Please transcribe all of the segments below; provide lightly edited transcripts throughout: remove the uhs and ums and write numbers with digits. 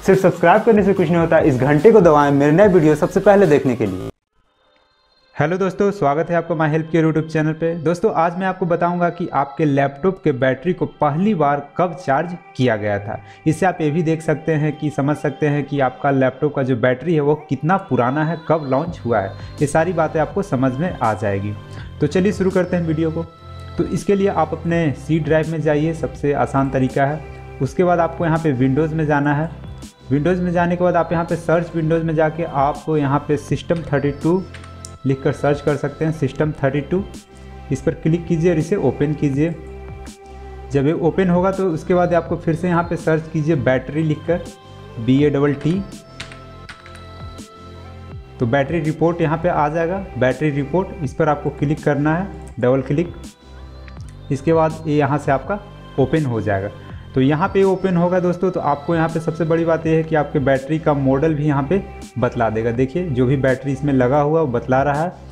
सिर्फ सब्सक्राइब करने से कुछ नहीं होता, इस घंटे को दबाएं मेरे नए वीडियो सबसे पहले देखने के लिए। हेलो दोस्तों, स्वागत है आपका my help care YouTube channel पे। दोस्तों आज मैं आपको बताऊंगा कि आपके लैपटॉप के बैटरी को पहली बार कब चार्ज किया गया था। इससे आप ये भी देख सकते हैं कि समझ सकते हैं कि आपका लैपटॉप का जो बैटरी है वो कितना पुराना है, कब लॉन्च हुआ है। ये सारी बातें आपको समझ में आ जाएगी। तो चलिए शुरू करते हैं वीडियो को। तो इसके लिए आप अपने सी ड्राइव में जाइए, सबसे आसान तरीका है। उसके बाद आपको यहाँ पे विंडोज़ में जाना है। विंडोज़ में जाने के बाद आप यहाँ पे सर्च विंडोज़ में जाके आपको यहाँ पे सिस्टम 32 लिखकर सर्च कर सकते हैं। सिस्टम 32 इस पर क्लिक कीजिए और इसे ओपन कीजिए। जब ये ओपन होगा तो उसके बाद आपको फिर से यहाँ पे सर्च कीजिए बैटरी लिखकर BATT। तो बैटरी रिपोर्ट यहाँ पे आ जाएगा। बैटरी रिपोर्ट इस पर आपको क्लिक करना है, डबल क्लिक। इसके बाद ये यहाँ से आपका ओपन हो जाएगा। तो यहाँ पे ओपन होगा दोस्तों, तो आपको यहाँ पे सबसे बड़ी बात यह है कि आपके बैटरी का मॉडल भी यहाँ पे बतला देगा। देखिए जो भी बैटरी इसमें लगा हुआ वो बतला रहा है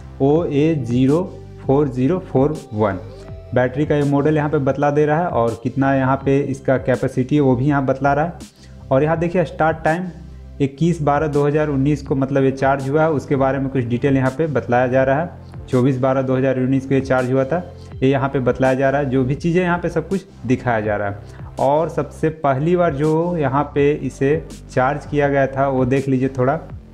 OA04041 बैटरी का ये मॉडल यहाँ पे बतला दे रहा है, और कितना यहाँ पे इसका कैपेसिटी है वो भी यहाँ बतला रहा है। और यहाँ देखिए स्टार्ट टाइम 21/12/2019 को मतलब ये चार्ज हुआ है, उसके बारे में कुछ डिटेल यहाँ पे बतलाया जा रहा है। 24/12/2019 को ये चार्ज हुआ था, ये यहाँ पे बतलाया जा रहा है। जो भी चीज़ें यहाँ पे सब कुछ दिखाया जा रहा है। और सबसे पहली बार जो यहाँ पे इसे चार्ज किया गया था वो देख लीजिए थोड़ा,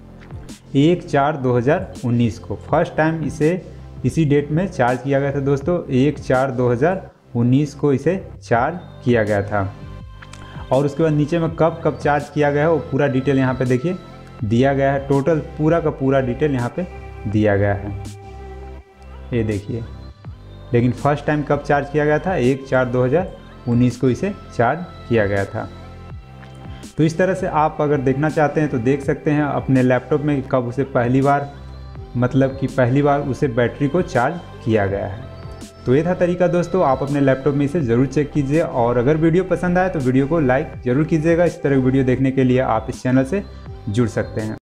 1/4/2019 को फर्स्ट टाइम इसे इसी डेट में चार्ज किया गया था दोस्तों। 1/4/2019 को इसे चार्ज किया गया था। और उसके बाद नीचे में कब चार्ज किया गया है वो पूरा डिटेल यहाँ पे देखिए दिया गया है। टोटल पूरा का पूरा डिटेल यहाँ पे दिया गया है, ये देखिए। लेकिन फर्स्ट टाइम कब चार्ज किया गया था, 1/4/2019 को इसे चार्ज किया गया था। तो इस तरह से आप अगर देखना चाहते हैं तो देख सकते हैं अपने लैपटॉप में कब उसे पहली बार उसे बैटरी को चार्ज किया गया है। तो ये था तरीका दोस्तों, आप अपने लैपटॉप में इसे ज़रूर चेक कीजिए। और अगर वीडियो पसंद आए तो वीडियो को लाइक ज़रूर कीजिएगा। इस तरह की वीडियो देखने के लिए आप इस चैनल से जुड़ सकते हैं।